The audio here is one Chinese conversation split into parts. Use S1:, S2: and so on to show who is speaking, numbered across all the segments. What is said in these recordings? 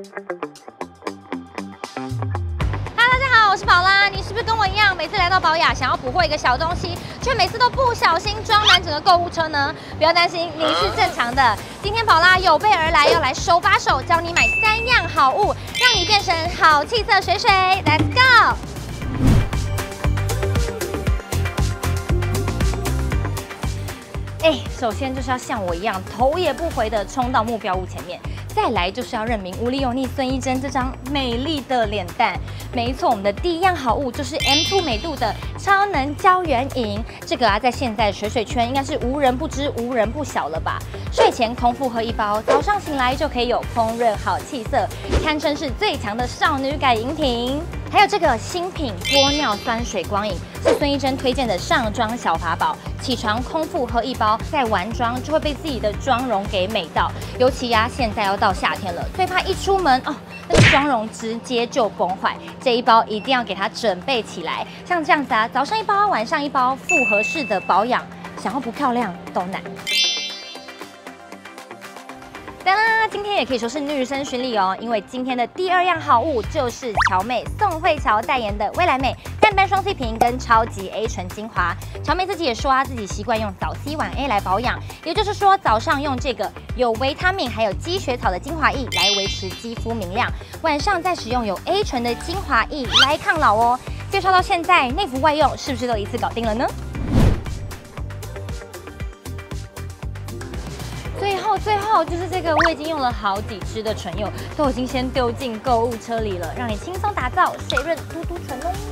S1: 大家好，我是宝拉。你是不是跟我一样，每次来到宝雅想要捕获一个小东西，却每次都不小心装满整个购物车呢？不要担心，你是正常的。今天宝拉有备而来，要来手把手教你买3样好物，让你变成好气色水水。Let's go！ 首先就是要像我一样头也不回的冲到目标物前面，再来就是要认明无力油腻孙艺珍这张美丽的脸蛋。没错，我们的第一样好物就是 M2 美度的超能胶原饮。这个在现在水水圈应该是无人不知、无人不晓了吧？睡前空腹喝1包，早上醒来就可以有丰润好气色，堪称是最强的少女感饮品。还有这个新品玻尿酸水光饮，是孙艺珍推荐的上妆小法宝。起床空腹喝1包，再完妆就会被自己的妆容给美到。尤其现在要到夏天了，最怕一出门那个妆容直接就崩坏。这一包一定要给它准备起来，像这样子早上1包，晚上1包，复合式的保养，想要不漂亮都难。当然，今天也可以说是女神巡礼哦，因为今天的第2样好物就是乔妹宋慧乔代言的未来美淡斑双 C 瓶跟超级 A 醇精华。乔妹自己也说自己习惯用早 C 晚 A 来保养，也就是说早上用这个有维他命还有积雪草的精华液来维持肌肤明亮，晚上再使用有 A 醇的精华液来抗老哦。介绍到现在，内服外用是不是都一次搞定了呢？最后就是这个，我已经用了好几支的唇釉，都已经先丢进购物车里了，让你轻松打造水润嘟嘟唇哦。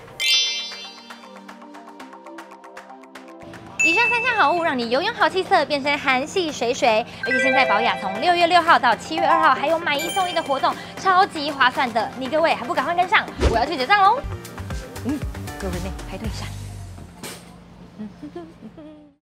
S1: 以上3项好物让你拥有好气色，变成韩系水水。而且现在宝雅从6月6号到7月2号还有买1送1的活动，超级划算的，你各位还不赶快跟上？我要去结账喽！给我人类排队一下。